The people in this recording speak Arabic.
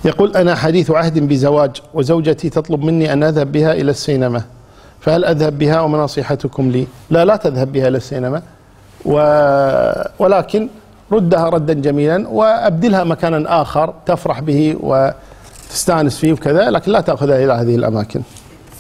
يقول: أنا حديث عهد بزواج وزوجتي تطلب مني أن أذهب بها إلى السينما، فهل أذهب بها وما نصيحتكم لي؟ لا تذهب بها إلى السينما، ولكن ردها ردا جميلا وأبدلها مكانا آخر تفرح به وتستانس فيه وكذا، لكن لا تأخذها إلى هذه الأماكن.